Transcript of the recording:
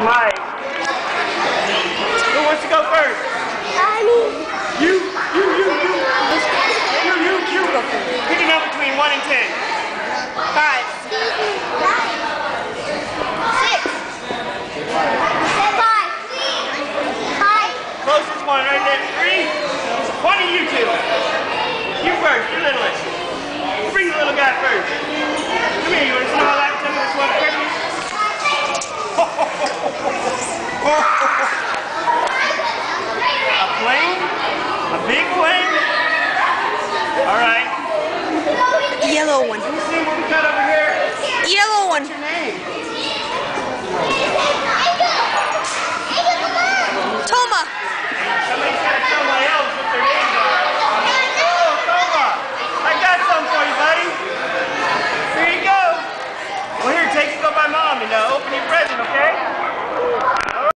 Mike. Who wants to go first? You go first. Pick a number between 1 and 10. 5. 6. 5. Closest one right there. 3. One of you two. You first, you're littlest. Bring the little guy first. Come here, you want to smell that? Tell me which one Christmas? A plane? A big plane? Alright. Yellow one. Let me see what we got over here. Yellow one.